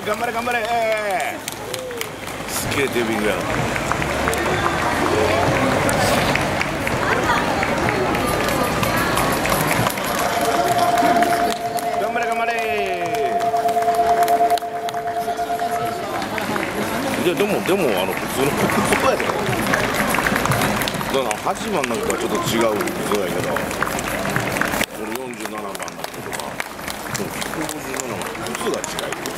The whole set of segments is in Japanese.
頑張れ頑張れ、すげえテーピングやな。頑張れ頑張れ。いやでも普通のことやで。だから8番なんかはちょっと違うそうやけど、俺47番の人とか157番靴が違う。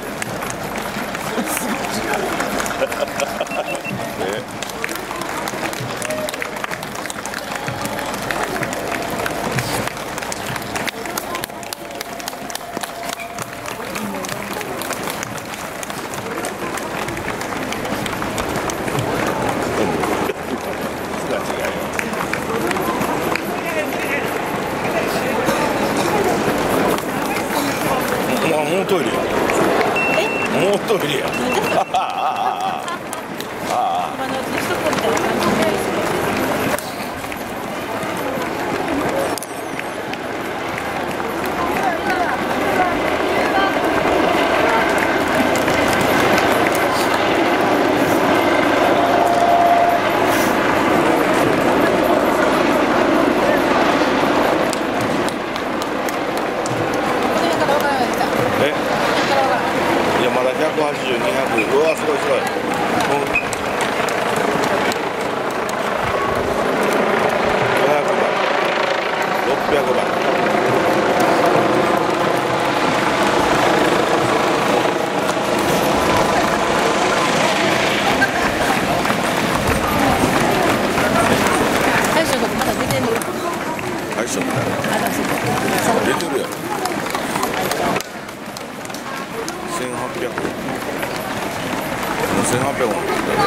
もうトイレや。もうトイレや。いやまだ180、200、うわすごいすごい。500番、600番。 大将とかまだ出てんの？ 大将みたいな。出てるやろ。1800。1800万。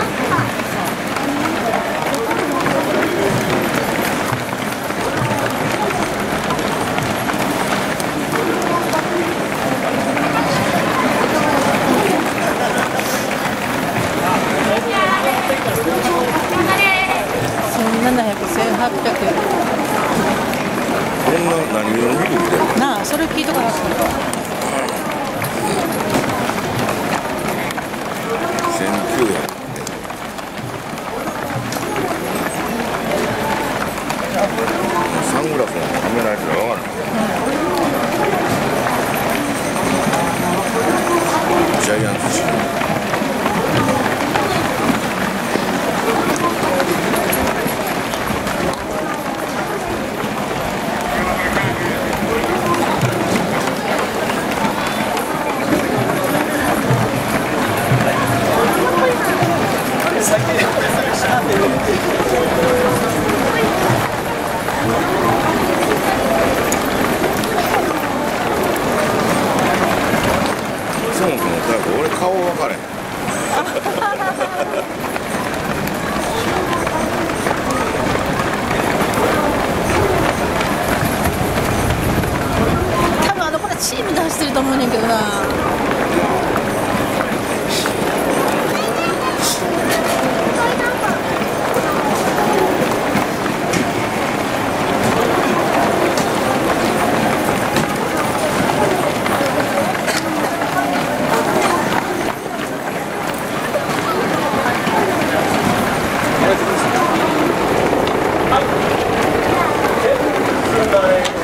1700、1800。 こんな何色の服着てる？ なあ、それ聞いとかなかった。 1900。サングラスもはめないと分からない。ジャイアンツチーム。そもそも俺顔分かれへん。 多分これチームで走ってると思うねんけどな。 Bye.